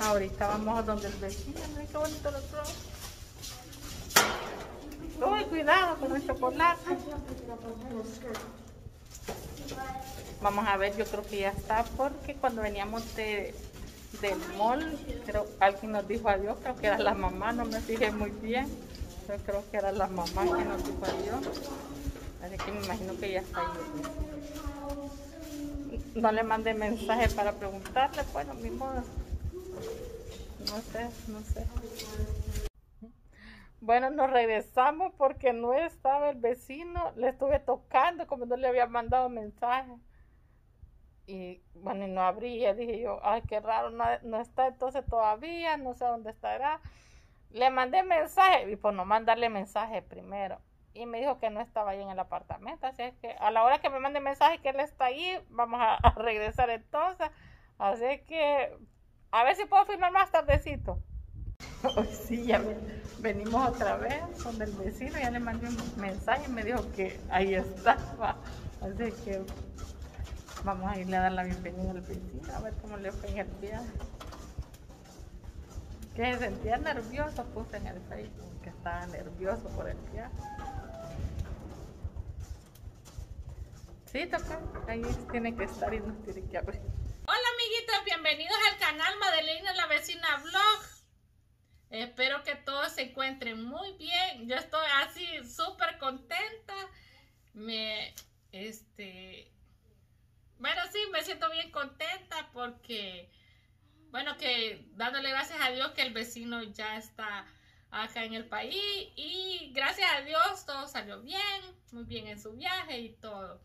Ahorita vamos a donde el vecino. Mira qué bonito lo trajo. Uy, cuidado con el chocolate. Vamos a ver, yo creo que ya está, porque cuando veníamos del mall, creo alguien nos dijo adiós, creo que era la mamá, no me fijé muy bien. Yo creo que era la mamá que nos dijo adiós. Así que me imagino que ya está ahí. No le mandé mensaje para preguntarle, bueno, mi modo. No sé. Bueno, nos regresamos porque no estaba el vecino. Le estuve tocando como no le había mandado mensaje. Y bueno, y no abría. Dije yo, ay, qué raro, no está entonces todavía, no sé dónde estará. Le mandé mensaje y por no mandarle mensaje primero. Y me dijo que no estaba ahí en el apartamento. Así es que a la hora que me mande mensaje que él está ahí, vamos a regresar entonces. Así que a ver si puedo filmar más tardecito. Hoy sí, ya venimos otra vez con el vecino. Ya le mandé un mensaje y me dijo que ahí estaba. Así que vamos a irle a dar la bienvenida al vecino, a ver cómo le fue en el viaje. Que se sentía nervioso, puse en el Facebook que estaba nervioso por el viaje. Sí, toca, ahí tiene que estar y nos tiene que abrir. Hola amiguitos, bienvenidos al canal Madelina la Vecina Vlog. Espero que todos se encuentren muy bien. Yo estoy así súper contenta. Bueno, sí, me siento bien contenta porque, bueno, que dándole gracias a Dios que el vecino ya está acá en el país y gracias a Dios todo salió bien, muy bien en su viaje y todo.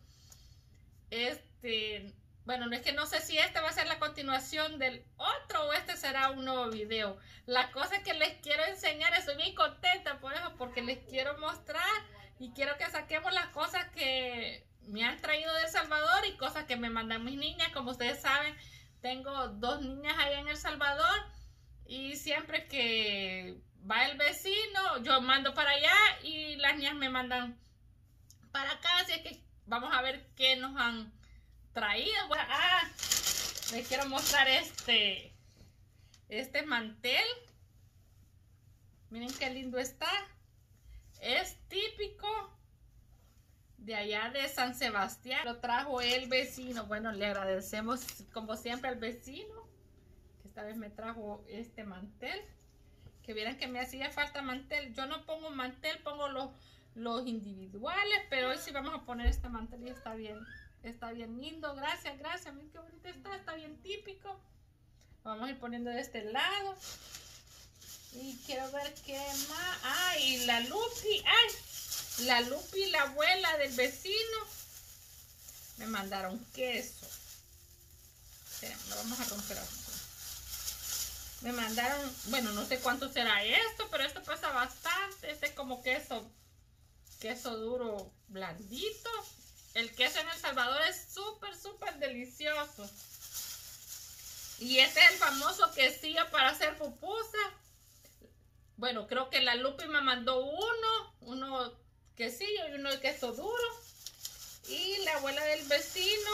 Bueno, no es que no sé si este va a ser la continuación del otro o este será un nuevo video. La cosa que les quiero enseñar, estoy bien contenta por eso, porque les quiero mostrar y quiero que saquemos las cosas que me han traído de El Salvador y cosas que me mandan mis niñas. Como ustedes saben, tengo 2 niñas allá en El Salvador y siempre que va el vecino, yo mando para allá y las niñas me mandan para acá, así es que vamos a ver qué nos han traído. Bueno, les quiero mostrar este mantel. Miren qué lindo está. Es típico de allá de San Sebastián. Lo trajo el vecino. Bueno, le agradecemos como siempre al vecino que esta vez me trajo este mantel. Que vieran que me hacía falta mantel. Yo no pongo mantel, pongo los individuales, pero hoy sí vamos a poner este mantel y está bien lindo. Gracias. Miren qué bonito está bien típico. Vamos a ir poniendo de este lado. Y quiero ver qué más. Y la Lupi. La Lupi, la abuela del vecino, me mandaron queso. Lo vamos a romper ahora. Me mandaron, bueno, no sé cuánto será esto, pero esto pesa bastante. Este es como queso duro, blandito. El queso en El Salvador es súper delicioso. Y este es el famoso quesillo para hacer pupusa. Bueno, creo que la Lupi me mandó uno quesillo y uno de queso duro. Y la abuela del vecino,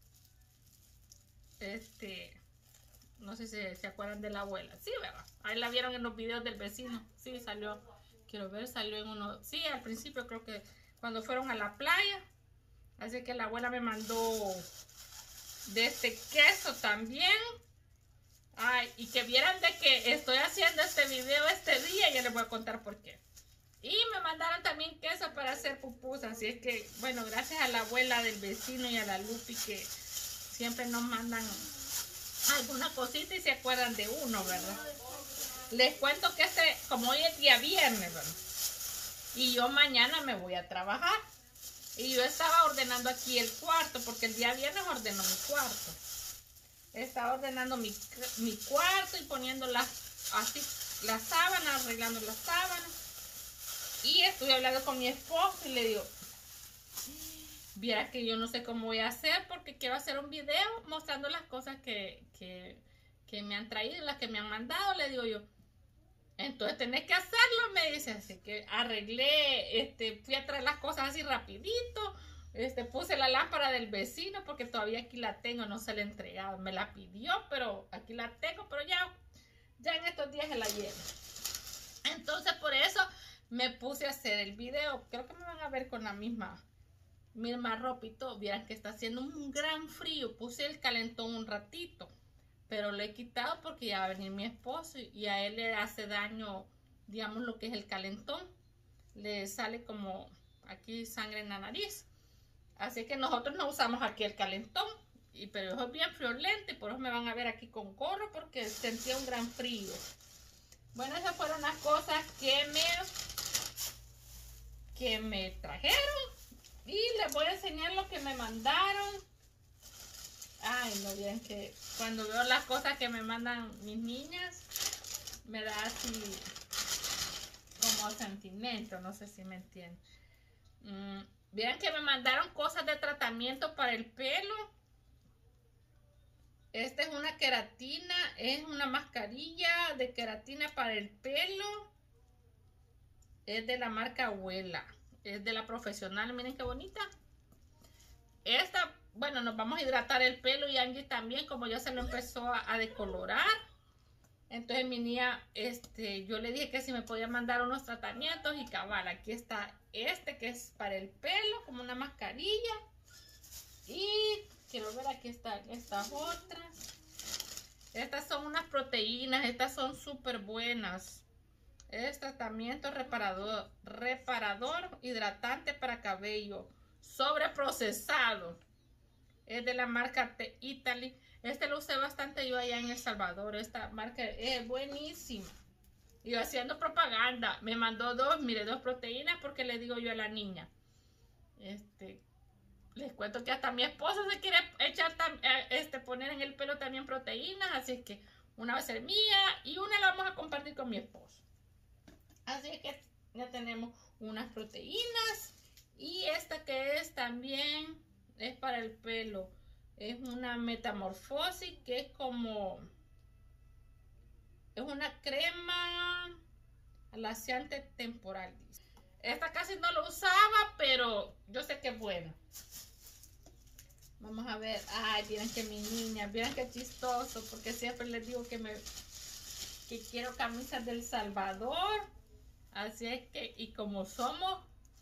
no sé si se acuerdan de la abuela. Sí, ¿verdad? Ahí la vieron en los videos del vecino. Sí, salió. Quiero ver, salió en uno. Sí, al principio creo que cuando fueron a la playa. Así que la abuela me mandó de este queso también. Y que vieran de que estoy haciendo este video este día. Ya les voy a contar por qué. Y me mandaron también queso para hacer pupusas. Así es que, bueno, gracias a la abuela del vecino y a la Lupi que siempre nos mandan alguna cosita y se acuerdan de uno, ¿verdad? Les cuento que como hoy es día viernes, ¿verdad? Y yo mañana me voy a trabajar. Y yo estaba ordenando aquí el cuarto, porque el día viernes ordeno mi cuarto. Estaba ordenando mi cuarto y poniendo las sábanas, arreglando las sábanas. Y estuve hablando con mi esposo y le digo, viera que yo no sé cómo voy a hacer porque quiero hacer un video mostrando las cosas que me han traído, las que me han mandado, le digo yo. Entonces tenés que hacerlo, me dice. Así que arreglé, fui a traer las cosas así rapidito. Puse la lámpara del vecino porque todavía aquí la tengo, no se la he entregado. Me la pidió, pero aquí la tengo, pero ya Ya en estos días se la llevo. Entonces por eso me puse a hacer el video. Creo que me van a ver con la misma ropa y todo. Vieran que está haciendo un gran frío. Puse el calentón un ratito, pero lo he quitado porque ya va a venir mi esposo y a él le hace daño, digamos, lo que es el calentón. Le sale como aquí sangre en la nariz. Así que nosotros no usamos aquí el calentón. Pero eso es bien friolento y por eso me van a ver aquí con gorro porque sentía un gran frío. Bueno, esas fueron las cosas que me trajeron. Y les voy a enseñar lo que me mandaron. Ay, no, bien que cuando veo las cosas que me mandan mis niñas, me da así como sentimiento, no sé si me entienden. Vean que me mandaron cosas de tratamiento para el pelo. Esta es una queratina, es una mascarilla de queratina para el pelo. Es de la marca Abuela, es de la Profesional, miren qué bonita. Esta, bueno, nos vamos a hidratar el pelo y Angie también, como ya se lo empezó a decolorar. Entonces mi niña, yo le dije que si me podía mandar unos tratamientos y cabal, aquí está este que es para el pelo, como una mascarilla. Y quiero ver, aquí están estas otras. Estas son unas proteínas, estas son súper buenas. Es tratamiento reparador, hidratante para cabello, sobreprocesado. Es de la marca Italy. Este lo usé bastante yo allá en El Salvador. Esta marca es buenísima. Y yo haciendo propaganda. Me mandó dos proteínas porque le digo yo a la niña. Les cuento que hasta mi esposo se quiere echar, poner en el pelo también proteínas. Así es que una va a ser mía y una la vamos a compartir con mi esposo. Así es que ya tenemos unas proteínas. Y esta que es también es para el pelo. Es una metamorfosis que es como... Es una crema laciante temporal. Esta casi no lo usaba, pero yo sé que es buena. Vamos a ver. Ay, miren que mi niña, miren qué chistoso, porque siempre les digo que quiero camisas del Salvador. Así es que, y como somos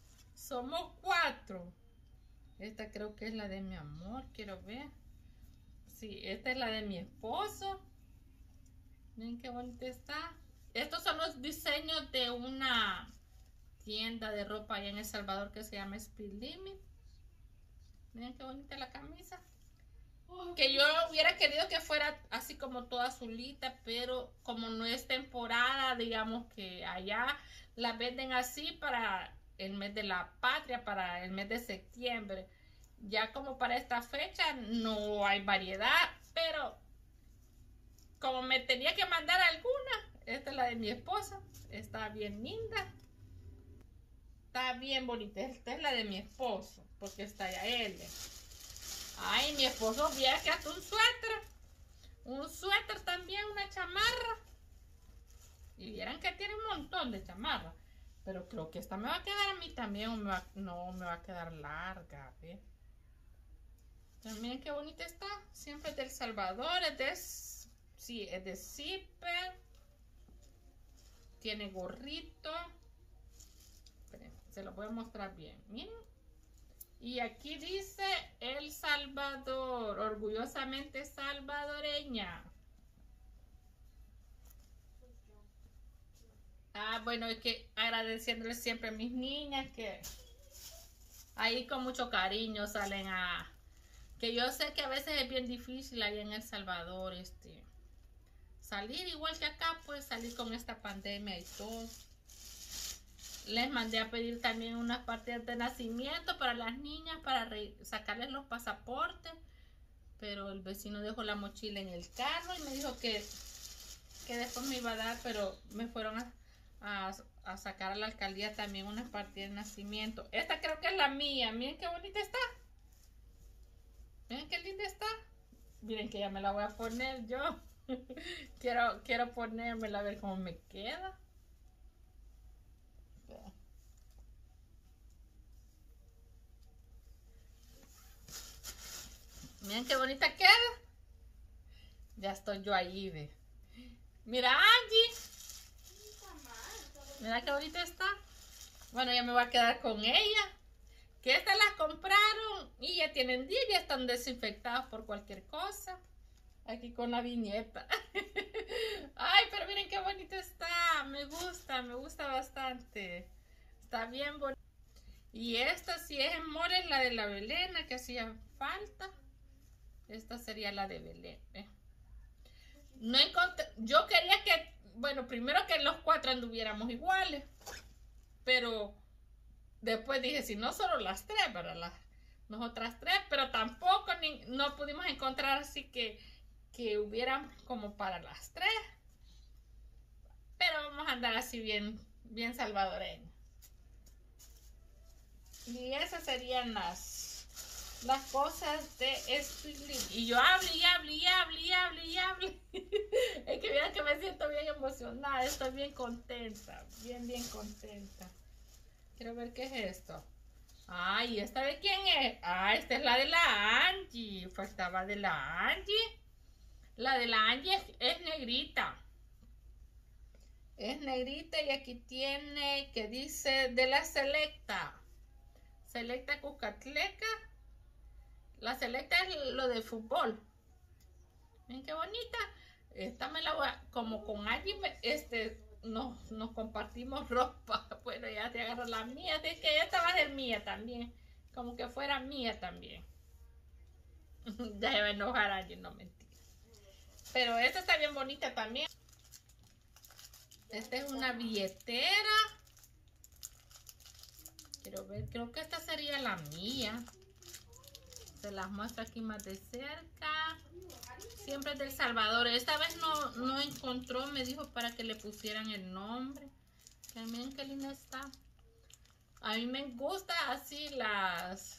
4. Esta creo que es la de mi amor, quiero ver. Sí, esta es la de mi esposo. Miren qué bonita está. Estos son los diseños de una tienda de ropa allá en El Salvador que se llama Speed Limit. Miren qué bonita la camisa. Que yo hubiera querido que fuera así como toda azulita, pero como no es temporada, digamos que allá la venden así para el mes de la patria, para el mes de septiembre. Ya como para esta fecha no hay variedad, pero como me tenía que mandar alguna, esta es la de mi esposa, está bien linda, está bien bonita. Esta es la de mi esposo, porque está ya él. Ay, mi esposo viera que hasta un suéter también, una chamarra. Y vieran que tiene un montón de chamarras. Pero creo que esta me va a quedar a mí también, o no me va a quedar larga, ¿ves? Pero miren qué bonita está. Siempre es del Salvador, es de zipper. Tiene gorrito. Esperen, se lo voy a mostrar bien. Miren. Y aquí dice El Salvador, orgullosamente salvadoreña. Bueno, es que agradeciéndoles siempre a mis niñas que ahí con mucho cariño salen que yo sé que a veces es bien difícil allá en El Salvador, salir igual que acá, pues salir con esta pandemia y todo. Les mandé a pedir también unas partidas de nacimiento para las niñas, para sacarles los pasaportes, pero el vecino dejó la mochila en el carro y me dijo que después me iba a dar, pero me fueron a sacar a la alcaldía también unas partidas de nacimiento. Esta creo que es la mía. Miren qué bonita está. Miren qué linda está. Miren que ya me la voy a poner yo. quiero ponérmela a ver cómo me queda. Miren qué bonita queda. Ya estoy yo ahí, ve. Mira, Angie. Mira qué bonita está. Bueno, ya me voy a quedar con ella. Que estas las compraron y ya tienen días, ya están desinfectadas por cualquier cosa. Aquí con la viñeta. Ay, pero miren qué bonita está. Me gusta bastante. Está bien bonita. Y esta si es en mole, la de la Belena que hacía falta. Esta sería la de Belén. No encontré, yo quería que, bueno, primero que los 4 anduviéramos iguales. Pero después dije, si no solo las 3, ¿verdad? Las otras 3, pero tampoco no pudimos encontrar así que hubieran como para las 3. Pero vamos a andar así bien salvadoreños. Y esas serían las cosas de Speedly. Y yo hable. Es que vean que me siento bien emocionada. Estoy bien contenta. Bien contenta. Quiero ver qué es esto. Ay, ¿esta de quién es? Ah, esta es la de la Angie. Faltaba de la Angie. La de la Angie es negrita. Es negrita y aquí tiene que dice de la Selecta. Selecta Cuscatleca. La Selecta es lo de fútbol. Miren qué bonita. Esta me la voy a, como con Angie, nos compartimos ropa. Bueno, ya te agarro la mía. Es que esta va a ser mía también. Como que fuera mía también. Ya se va a enojar Angie, no mentira. Pero esta está bien bonita también. Esta es una billetera. Quiero ver, creo que esta sería la mía. Se las muestro aquí más de cerca. Siempre es del Salvador. Esta vez no encontró, me dijo para que le pusieran el nombre. Que miren qué linda está. A mí me gusta así las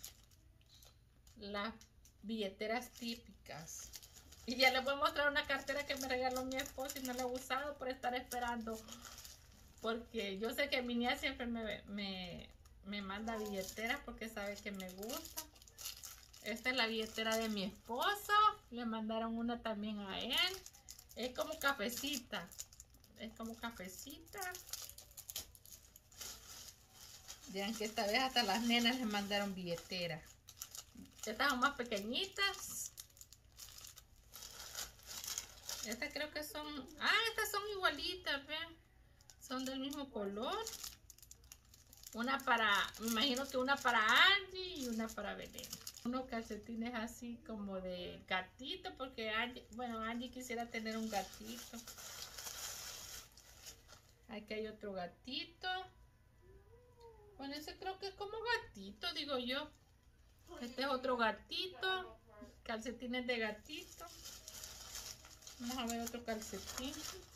billeteras típicas. Y ya les voy a mostrar una cartera que me regaló mi esposo y no la he usado por estar esperando. Porque yo sé que mi niña siempre me manda billeteras porque sabe que me gusta. Esta es la billetera de mi esposo. Le mandaron una también a él. Es como cafecita. Vean que esta vez hasta las nenas les mandaron billeteras. Estas son más pequeñitas. Estas creo que son... Ah, estas son igualitas, vean. Son del mismo color. Una para... Me imagino que una para Angie y una para Belén. Unos calcetines así como de gatito, porque Angie, bueno, Angie quisiera tener un gatito. Aquí hay otro gatito. Bueno, ese creo que es como gatito, digo yo. Este es otro gatito. Calcetines de gatito. Vamos a ver otro calcetín.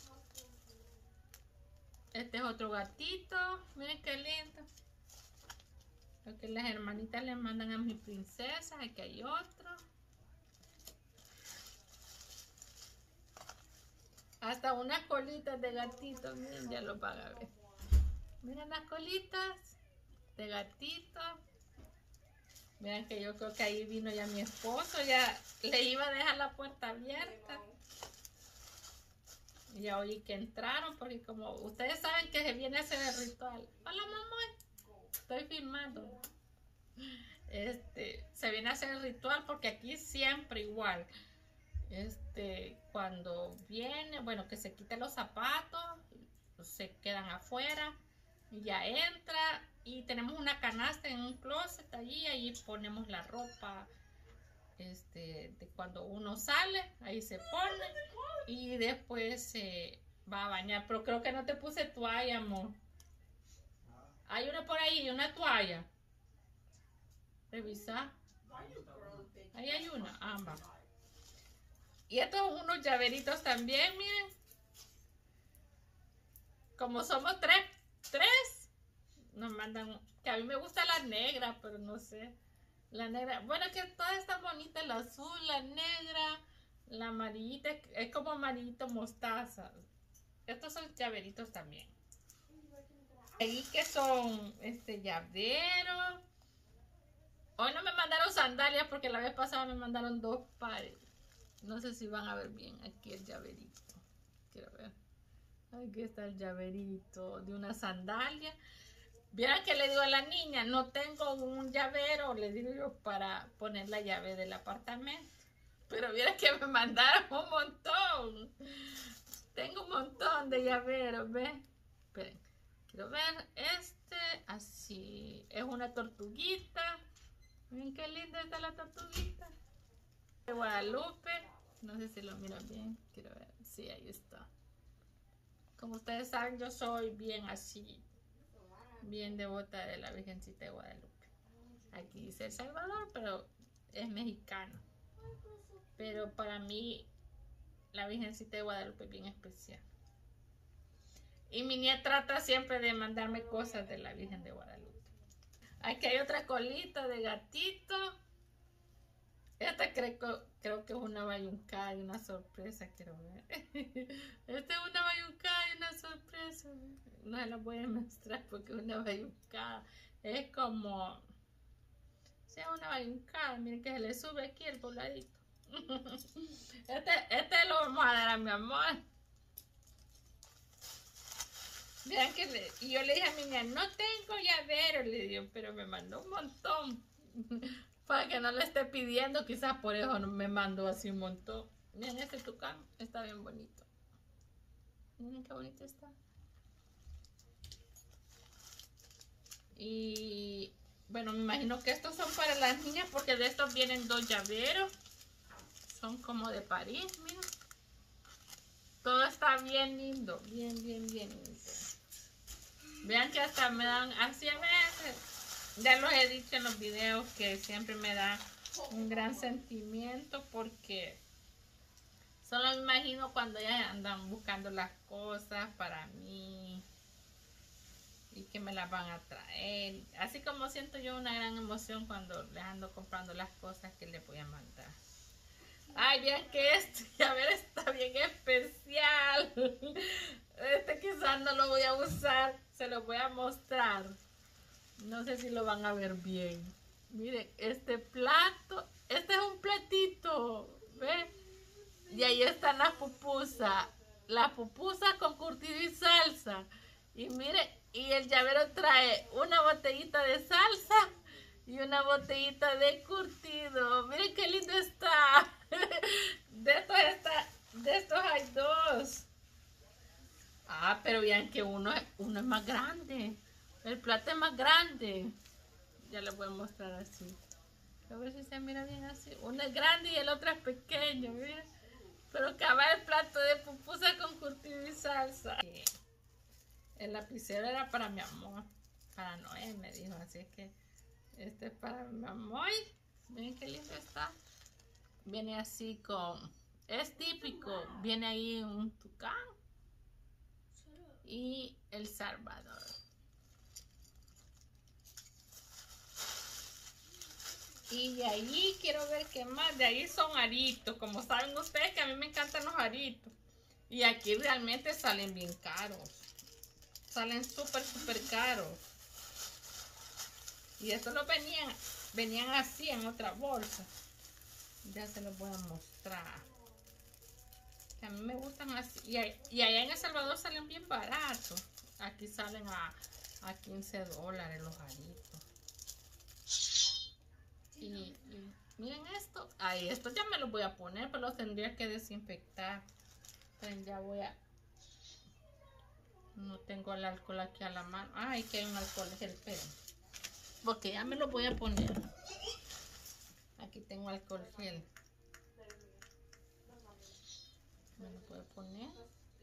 Este es otro gatito. Miren qué lindo. Lo que las hermanitas le mandan a mis princesas. Aquí hay otro. Hasta unas colitas de gatito. Miren, ya lo van a ver. Miren las colitas de gatito. Miren que yo creo que ahí vino ya mi esposo. Ya le iba a dejar la puerta abierta. Ya oí que entraron porque como ustedes saben que se viene a hacer el ritual. Hola mamá. Estoy filmando. Se viene a hacer el ritual porque aquí siempre igual. Cuando viene, bueno, que se quiten los zapatos, se quedan afuera y ya entra y tenemos una canasta en un closet allí, ahí ponemos la ropa. De cuando uno sale, ahí se pone y después se va a bañar. Pero creo que no te puse toalla, amor. Hay una por ahí, una toalla. Revisa. Ahí hay una, ambas. Y estos son unos llaveritos también, miren. Como somos tres, nos mandan, que a mí me gusta la negra, pero no sé. La negra, bueno, que todas están bonitas, la azul, la negra, la amarillita, es como amarillito mostaza. Estos son llaveritos también. Ahí que son llavero. Hoy no me mandaron sandalias porque la vez pasada me mandaron 2 pares. No sé si van a ver bien aquí el llaverito. Quiero ver. Aquí está el llaverito de una sandalia. Vieran que le digo a la niña, no tengo un llavero, le digo yo, para poner la llave del apartamento. Pero vieran que me mandaron un montón. Tengo un montón de llaveros, ¿ven? Esperen, quiero ver este, así. Es una tortuguita. Miren qué linda está la tortuguita. De Guadalupe. No sé si lo miran bien. Quiero ver. Sí, ahí está. Como ustedes saben, yo soy bien así, bien devota de la Virgencita de Guadalupe. Aquí dice El Salvador, pero es mexicano. Pero para mí, la Virgencita de Guadalupe es bien especial. Y mi nieta trata siempre de mandarme cosas de la Virgen de Guadalupe. Aquí hay otra colita de gatito. Esta creo que es una bayuncada y una sorpresa, quiero ver. Esta es una bayuncada y una sorpresa. No se la voy a mostrar porque es una bayuncada. Es como... Sí, es una bayuncada. Miren que se le sube aquí el pobladito. Este lo vamos a dar a mi amor. Vean que y yo le dije a mi niña, no tengo llavero, le digo, pero me mandó un montón. Para que no le esté pidiendo, quizás por eso no me mandó así un montón. Miren, este tucán está bien bonito. Miren qué bonito está. Y bueno, me imagino que estos son para las niñas porque de estos vienen 2 llaveros. Son como de París, miren. Todo está bien lindo, bien lindo. Vean que hasta me dan así a veces. Ya los he dicho en los videos que siempre me da un gran sentimiento porque solo me imagino cuando ellas andan buscando las cosas para mí y que me las van a traer. Así como siento yo una gran emoción cuando les ando comprando las cosas que les voy a mandar. Ay, vean que este, a ver, está bien especial. Este quizás no lo voy a usar, se lo voy a mostrar. No sé si lo van a ver bien. Miren, este plato, este es un platito, ¿ven? Y ahí están las pupusas. Las pupusas con curtido y salsa. Y miren, y el llavero trae una botellita de salsa y una botellita de curtido. Miren qué lindo está. De estos hay 2. Ah, pero vean que uno es más grande. El plato es más grande. Ya les voy a mostrar así. A ver si se mira bien así. Uno es grande y el otro es pequeño, miren. Pero acaba el plato de pupusa con curtido y salsa. El lapicero era para mi amor. Para Noé me dijo. Así que este es para mi amor. Miren qué lindo está. Viene así con... Es típico. Viene ahí un tucán. Y El Salvador. Y de ahí quiero ver qué más. De ahí son aritos. Como saben ustedes que a mí me encantan los aritos. Y aquí realmente salen bien caros. Salen súper caros. Y estos los venían así en otra bolsa. Ya se los voy a mostrar. Que a mí me gustan así. Y allá en El Salvador salen bien baratos. Aquí salen a $15 los aritos. Y miren esto. Ay, esto ya me lo voy a poner, pero los tendría que desinfectar. Pero ya voy a... No tengo el alcohol aquí a la mano. Ay, que hay un alcohol gel, pero... Porque ya me lo voy a poner. Aquí tengo alcohol gel. Me lo puedo poner.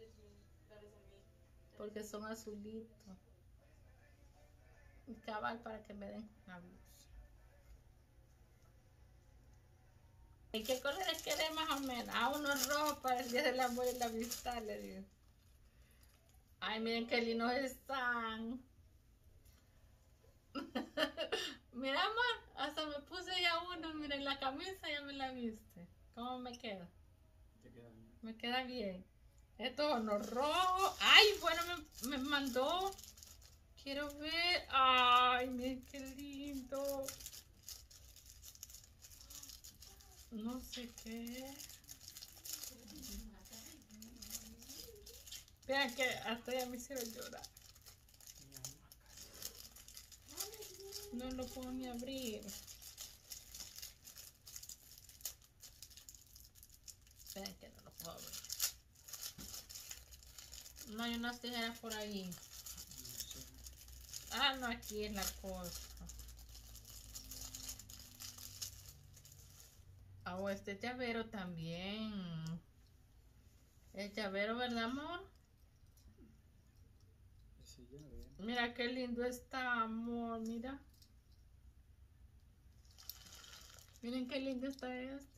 Porque son azulitos. Y cabal para que me den la luz. ¿Y qué colores quiere más o menos? Ah, unos rojos para el día del amor y la amistad, le digo. Ay, miren qué lindos están. Mira, amor, hasta me puse ya uno. Miren, la camisa ya me la viste. ¿Cómo me queda? Te queda bien. Me queda bien. Estos son los rojos. Ay, bueno, me mandó. Quiero ver. Ay, miren qué lindo. No sé qué. Vean que hasta ya me hicieron llorar. No lo puedo ni abrir. Vean que no lo puedo abrir. No hay unas tijeras por ahí. Ah, no, aquí es la cosa. Ah, oh, este llavero también. El llavero, ¿verdad, amor? Ese llavero. Mira qué lindo está, amor, mira. Miren qué lindo está este.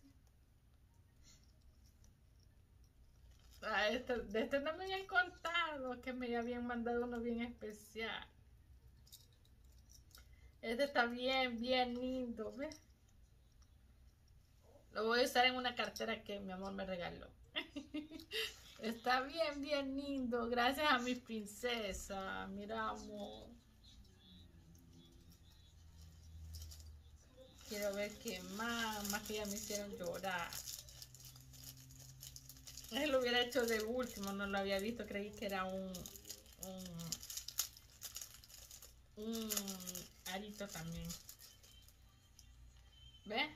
Ah, de este no me habían contado, que me habían mandado uno bien especial. Este está bien, bien lindo, ¿ves? Lo voy a usar en una cartera que mi amor me regaló. Está bien, bien lindo. Gracias a mi princesa. Mira, amor. Quiero ver qué más que ya me hicieron llorar. Él lo hubiera hecho de último, no lo había visto. Creí que era un arito también. ¿Ves?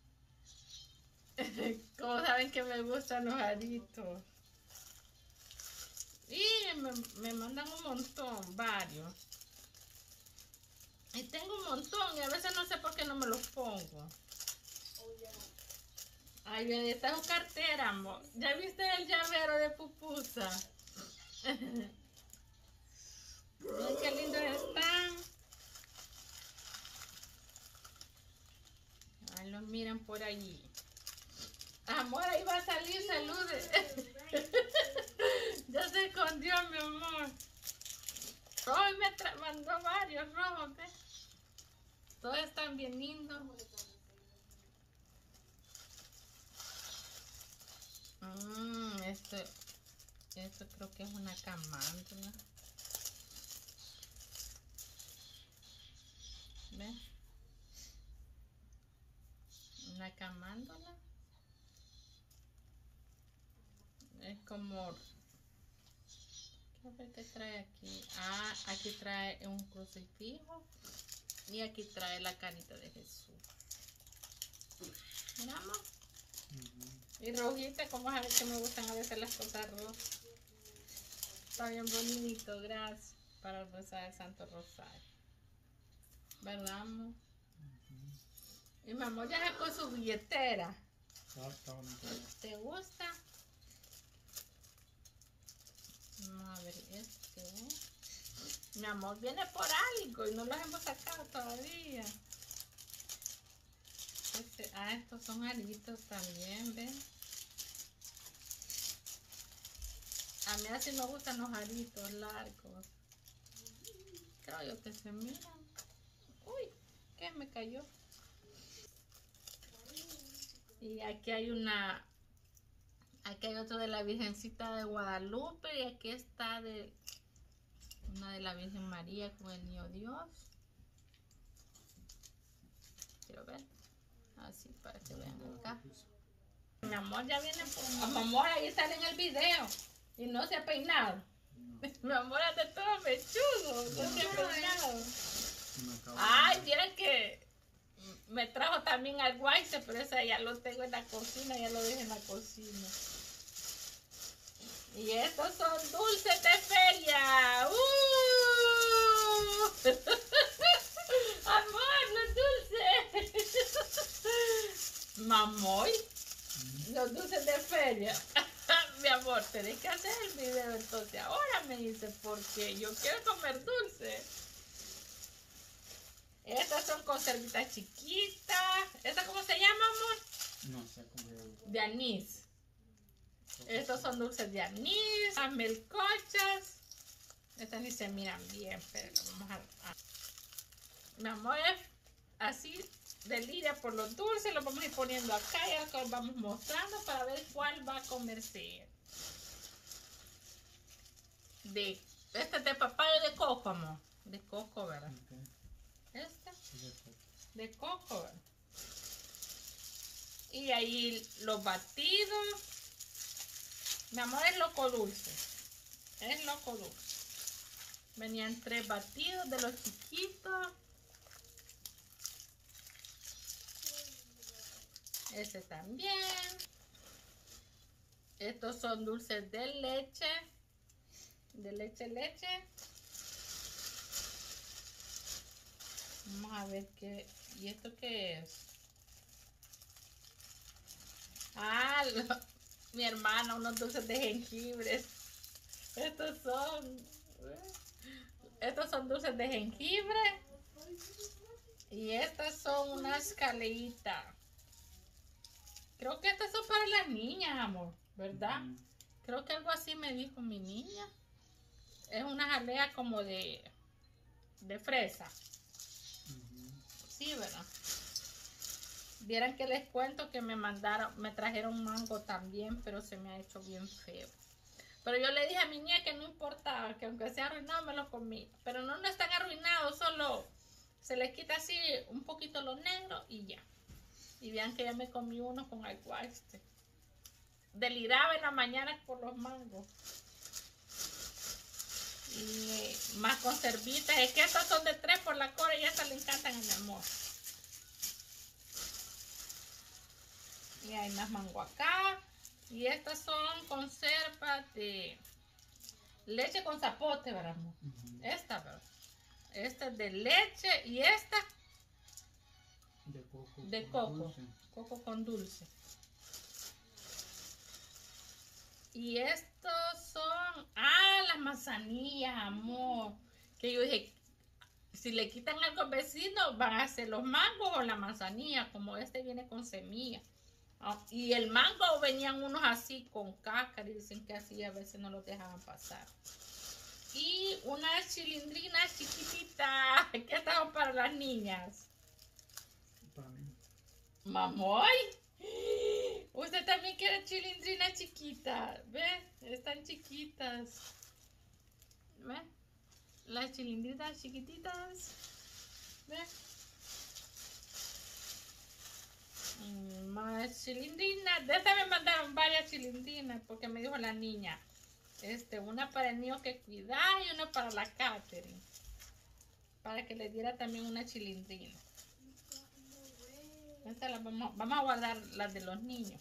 Como saben que me gustan los aritos. Y me mandan un montón, varios. Y tengo un montón y a veces no sé por qué no me los pongo. Ay, bien, esta es su cartera, amor. ¿Ya viste el llavero de pupusa? Miren qué lindos están. Ay, los miran por allí. Amor, ahí va a salir, salude. Ya se escondió, mi amor. Hoy me mandó varios rojos, ¿ves? Todos están bien lindos. Esto creo que es una camándula. ¿Ves? Una camándula. Es como... ¿Qué ver qué trae aquí? Ah, aquí trae un crucifijo. Y aquí trae la carita de Jesús. Miramos. Y rojita, como sabes que me gustan a veces las cosas rojas. Está bien bonito, gracias. Para rezar el Santo Rosario. ¿Verdad, amor? Y mi amor ya sacó su billetera. Está bonito. ¿Te gusta? Vamos a ver este. Mi amor viene por algo y no los hemos sacado todavía. Estos son aritos también, ¿ven? A mí así me gustan los aritos largos. Creo yo que se miran. Uy, ¿qué me cayó? Y aquí hay aquí hay otro de la Virgencita de Guadalupe y aquí está una de la Virgen María con el Niño Dios. Quiero ver. Así para que vean acá. Mi amor ya viene por... Mi amor ahí sale en el video. Y no se ha peinado. No. Mi amor es de todo mechudo. No se ha peinado. Ay, vieron que me trajo también al guayce, pero ese ya lo tengo en la cocina, ya lo dejé en la cocina. Y estos son dulces de feria. Amor, los dulces. Mamoy, los dulces de feria. Mi amor, tenés que hacer el video entonces. Ahora me dice, porque yo quiero comer dulce. Estas son conservitas chiquitas. ¿Esta cómo se llama, amor? No sé cómo. De anís. Estos son dulces de anís. Las melcochas. Estas ni se miran bien, pero vamos a... Mi amor, es así de lidia por los dulces. Los vamos a ir poniendo acá y acá los vamos mostrando para ver cuál va a comerse. Este es de papaya o de coco, amor. De coco, ¿verdad? Okay. Este de coco, ¿verdad? Y ahí los batidos. Mi amor es loco dulce. Es loco dulce. Venían 3 batidos de los chiquitos. Este también. Estos son dulces de leche. De leche. Vamos a ver qué. ¿Y esto qué es? Ah, mi hermana, unos dulces de jengibre. Estos son dulces de jengibre. Y estas son unas caleitas. Creo que estas son para las niñas, amor, ¿verdad? Creo que algo así me dijo mi niña. Es una jalea como de fresa. Sí, ¿verdad? Vieran que les cuento que me trajeron mango también, pero se me ha hecho bien feo. Pero yo le dije a mi niña que no importaba, que aunque sea arruinado me lo comí. Pero no están arruinados, solo se les quita así un poquito lo negro y ya. Y vean que ya me comí uno con aguaste. Deliraba en la mañana por los mangos. Y más conservitas. Es que estas son de 3 por la Cora y estas le encantan a mi amor. Y hay más mango acá. Y estas son conservas de leche con zapote, ¿verdad, amor? Esta, ¿verdad? Esta es de leche y esta de coco. Coco con dulce. Y estos son... Ah, las manzanillas, amor. Que yo dije, si le quitan algo al vecino, van a ser los mangos o la manzanilla. Como este viene con semilla. Y el mango venían unos así con cáscara y dicen que así a veces no los dejaban pasar. Y unas chilindrinas chiquititas que estaban para las niñas. Para mí. Mamoy, usted también quiere chilindrina chiquita, ¿ve? Están chiquitas, ¿ve? Las chilindrinas chiquititas, ¿ve? Más chilindrinas. De esta me mandaron varias chilindrinas porque me dijo la niña. Una para el niño que cuidar y una para la Catherine. Para que le diera también una chilindrina. Esta la vamos a guardar las de los niños.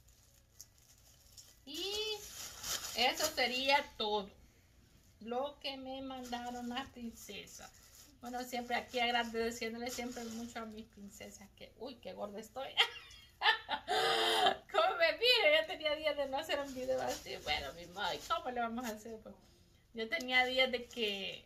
Y eso sería todo lo que me mandaron las princesas. Bueno, siempre aquí agradeciéndole siempre mucho a mis princesas que, uy, qué gorda estoy. Como me mire, ya tenía días de no hacer un video así. Bueno, mi madre, ¿cómo le vamos a hacer? Pues, yo tenía días de que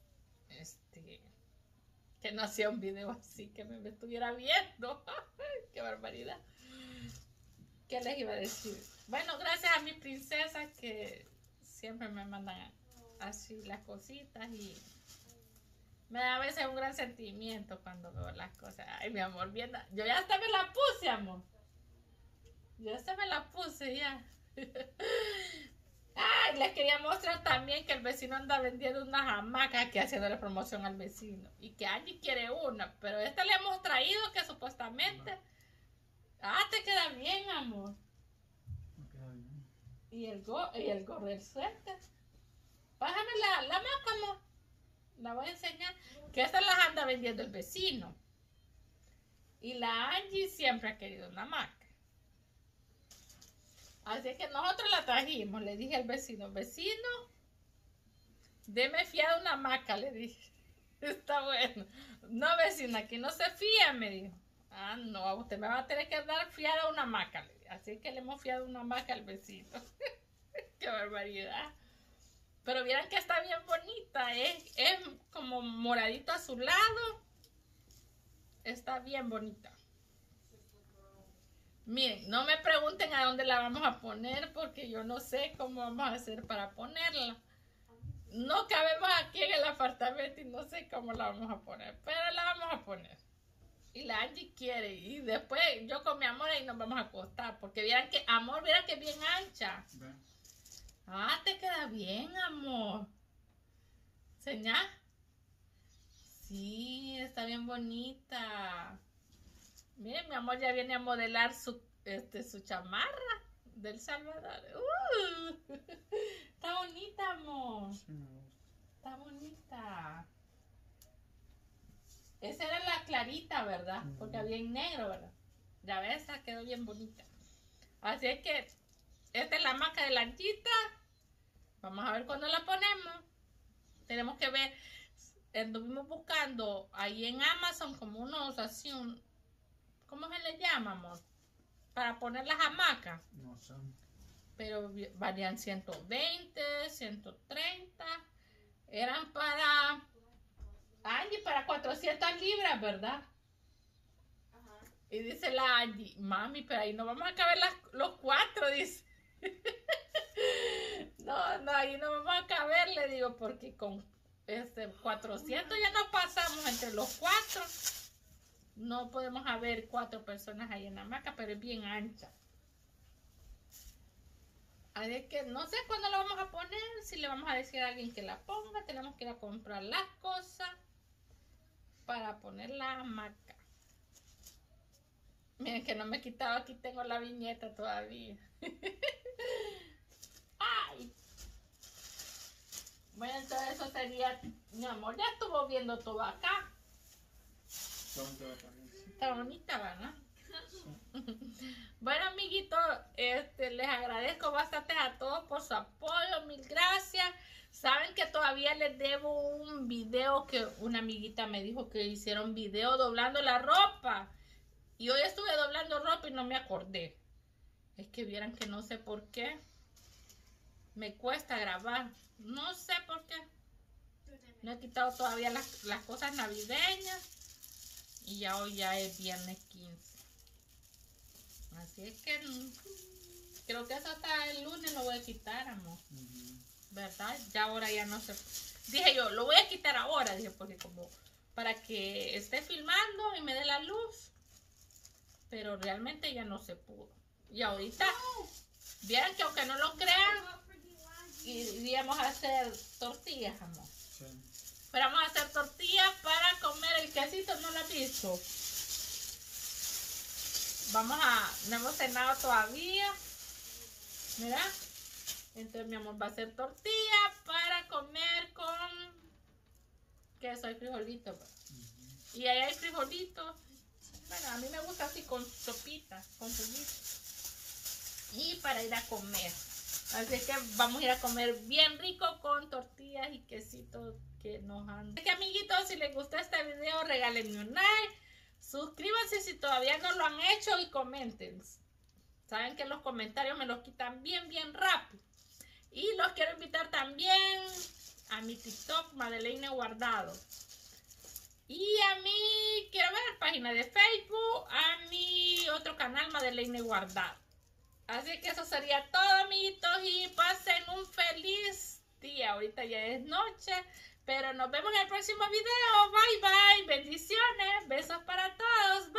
no hacía un video así, que me estuviera viendo. Qué barbaridad. ¿Qué les iba a decir? Bueno, gracias a mis princesas que siempre me mandan así las cositas y me da a veces un gran sentimiento cuando veo las cosas. Ay, mi amor, viendo. Yo ya hasta me la puse, amor. Yo hasta me la puse ya. Ay, les quería mostrar también que el vecino anda vendiendo unas hamacas que haciéndole promoción al vecino. Y que Angie quiere una, pero esta le hemos traído que supuestamente... Ah, te queda bien, amor. Me queda bien. Y el gorro del suéter. Bájame la hamaca, amor. La voy a enseñar. Que estas las anda vendiendo el vecino. Y la Angie siempre ha querido una hamaca. Así que nosotros la trajimos. Le dije al vecino, deme fiada una hamaca, le dije. Está bueno. No, vecina, aquí no se fía, me dijo. Ah, no, usted me va a tener que dar fiada una hamaca, le dije. Así que le hemos fiado una hamaca al vecino. Qué barbaridad. Pero vieran que está bien bonita. Es como moradito a su lado. Está bien bonita. Miren, no me pregunten a dónde la vamos a poner porque yo no sé cómo vamos a hacer para ponerla. No cabemos aquí en el apartamento y no sé cómo la vamos a poner, pero la vamos a poner. Y la Angie quiere y después yo con mi amor ahí nos vamos a acostar porque vieran que, amor, vieran que es bien ancha. Ah, te queda bien, amor. ¿Señal? Sí, está bien bonita. Miren, mi amor ya viene a modelar su chamarra del Salvador. Está bonita, amor. esta. Esa era la clarita, ¿verdad? Porque había en negro, ¿verdad? Ya ves, esa quedó bien bonita. Así es que esta es la hamaca de la anchita. Vamos a ver cuándo la ponemos. Tenemos que ver. Estuvimos buscando ahí en Amazon como unos así, ¿cómo se le llama, amor? Para poner las hamacas. No sé. Pero valían 120, 130. Eran para... Angie, para 400 libras, ¿verdad? Ajá. Y dice la Angie, mami, pero ahí no vamos a caber los 4, dice. No, ahí no vamos a caber, le digo, porque con 400 ya no pasamos entre los 4. No podemos haber 4 personas ahí en la hamaca, pero es bien ancha. Así que no sé cuándo la vamos a poner, si le vamos a decir a alguien que la ponga, tenemos que ir a comprar las cosas para poner la hamaca. Miren que no me he quitado, aquí tengo la viñeta todavía. Ay. Bueno, entonces eso sería, mi amor, ya estuvo viendo todo acá. Está bonita, ¿verdad? Bueno, amiguitos, les agradezco bastante a todos por su apoyo, mil gracias. Saben que todavía les debo un video que una amiguita me dijo que hicieron video doblando la ropa. Y hoy estuve doblando ropa y no me acordé. Es que vieran que no sé por qué. Me cuesta grabar. No sé por qué. No he quitado todavía las cosas navideñas. Y ya hoy ya es viernes 15. Así es que creo que eso hasta el lunes lo voy a quitar, amor. ¿Verdad? Ya ahora ya no sé. Dije yo, lo voy a quitar ahora, dije, porque como para que esté filmando y me dé la luz. Pero realmente ya no se pudo. Y ahorita, vieran que aunque no lo crean, iríamos a hacer tortillas, amor. Sí. Pero vamos a hacer tortillas para comer el quesito, ¿no lo has visto? No hemos cenado todavía. Mira. Entonces mi amor va a hacer tortilla para comer con queso y frijolito. Y ahí hay frijolitos. Bueno, a mí me gusta así con sopita, con juguito. Y para ir a comer. Así que vamos a ir a comer bien rico con tortillas y quesitos que nos han... Así que amiguitos, si les gustó este video, regálenme un like. Suscríbanse si todavía no lo han hecho y comenten. Saben que los comentarios me los quitan bien rápido. Y los quiero invitar también a mi TikTok, Madeleine Guardado. Y a mi, quiero ver, página de Facebook, a mi otro canal, Madeleine Guardado. Así que eso sería todo, amiguitos, y pasen un feliz día. Ahorita ya es noche, pero nos vemos en el próximo video. Bye, bye. Bendiciones. Besos para todos.